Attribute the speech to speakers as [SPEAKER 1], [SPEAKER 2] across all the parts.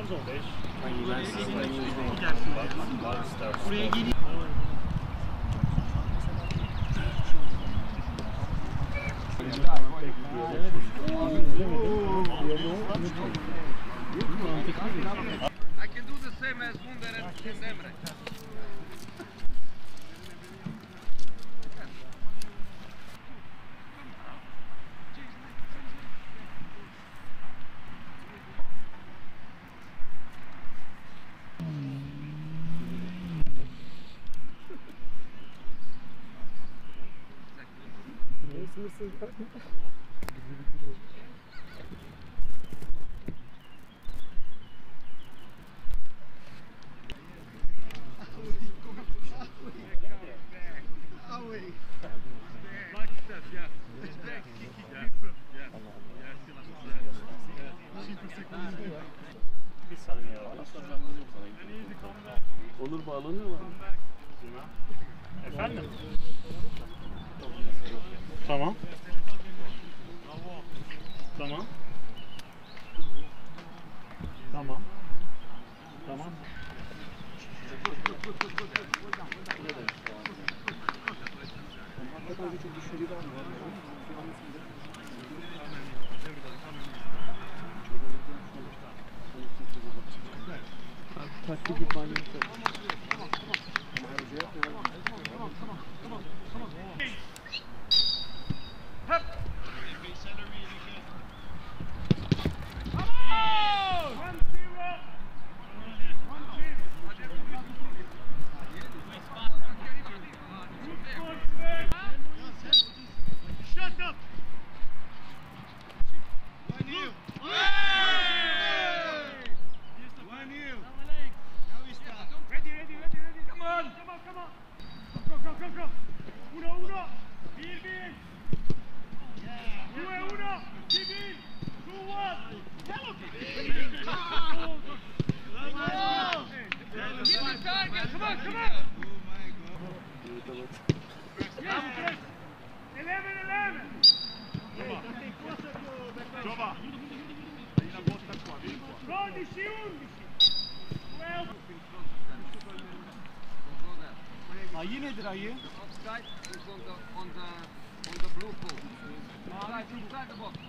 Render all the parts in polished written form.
[SPEAKER 1] 9-15.
[SPEAKER 2] Ben sizin elinizde
[SPEAKER 1] Buraya geleyim.
[SPEAKER 3] I can do the same as Wunder and Emre.
[SPEAKER 1] Bir saniye abi.
[SPEAKER 2] Olur bağlanıyorlar mı?
[SPEAKER 1] Efendim? Tamam. Tamam. Tamam. Tamam.
[SPEAKER 2] Taktik bir fayda.
[SPEAKER 1] Ayı nedir ayı?
[SPEAKER 3] Offside is on the blue pole. Inside the box.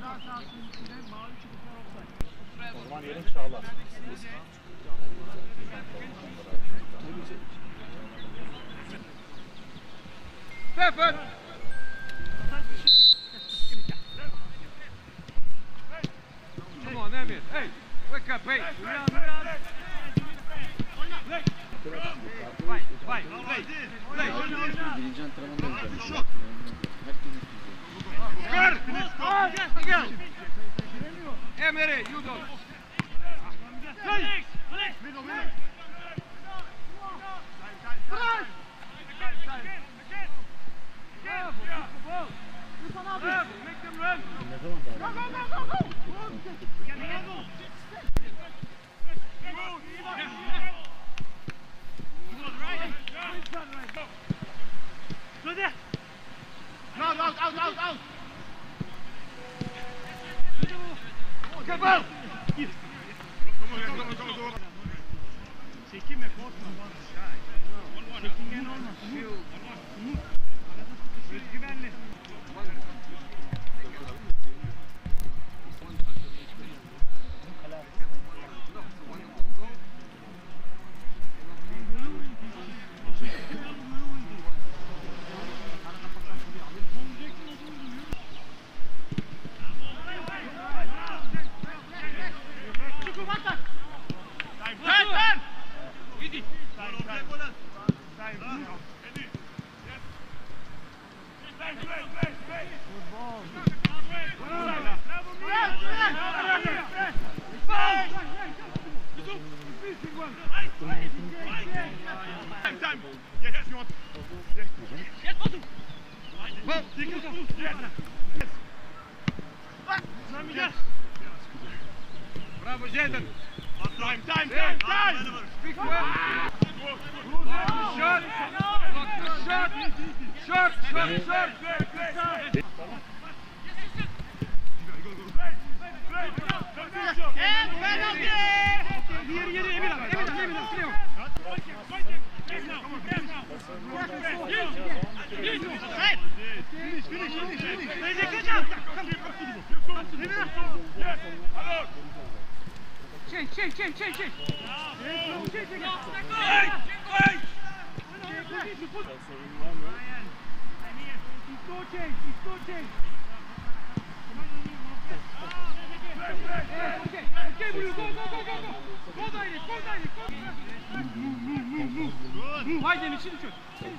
[SPEAKER 1] O zaman yerin Çağlar.
[SPEAKER 3] Stefan! Come on, Emir. Hey, wake up, hey. Vai, play.
[SPEAKER 2] Birinci antrenmanda olacak. Herkes
[SPEAKER 3] Emir, you don't.
[SPEAKER 1] Ne zaman daha?
[SPEAKER 3] Out! Come
[SPEAKER 1] Çekinme, korkma. Çekingen olma. Umut. Özgüvenli.
[SPEAKER 3] Bravo, Jaden.
[SPEAKER 1] Time.
[SPEAKER 3] Big one. Shot. Shot.
[SPEAKER 1] And penalty! Change. Haydi içini çök.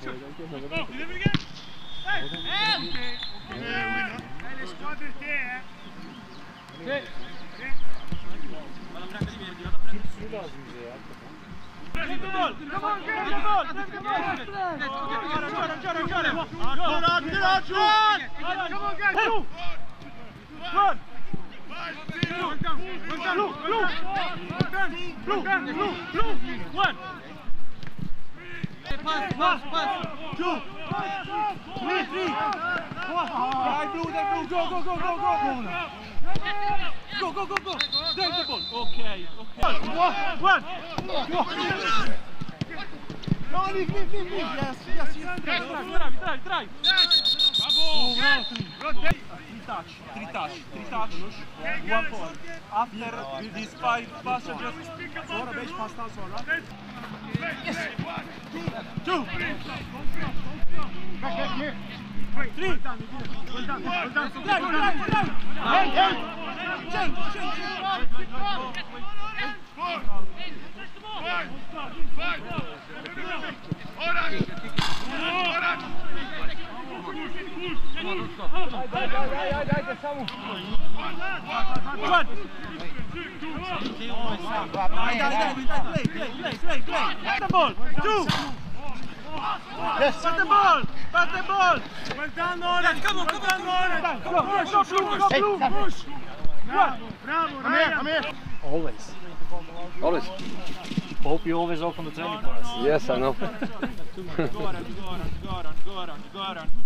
[SPEAKER 1] Pass. 2, 3. Go. Take the ball. Okay. 1. No, leave. Yes. Drive. Three touch. 1 point. After these 5 passages, sonra 5 pastan sonra. Yes. 2. Back here. 3. Well done. Hey. Change. Play. The ball. 2. Yes. Pass the ball. Well done, Nolan. Come on. Push. Bravo. Come here.
[SPEAKER 4] Always.
[SPEAKER 5] Hope you always open the training class.
[SPEAKER 4] Yes, I know.
[SPEAKER 1] Go around.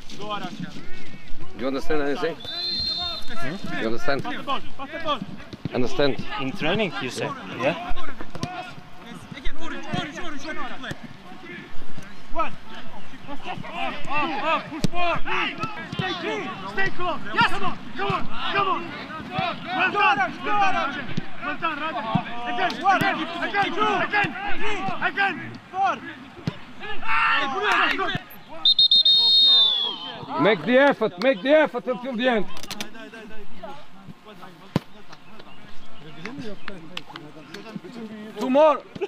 [SPEAKER 4] You understand anything? You understand?
[SPEAKER 1] Pass the ball.
[SPEAKER 4] Understand?
[SPEAKER 5] In training, you say? Yeah?
[SPEAKER 1] Orange. 1. Off. Push forward. Stay close. Yes. Come on. Well done, Raja. Again. 4.
[SPEAKER 4] Make the effort until the end. Two more.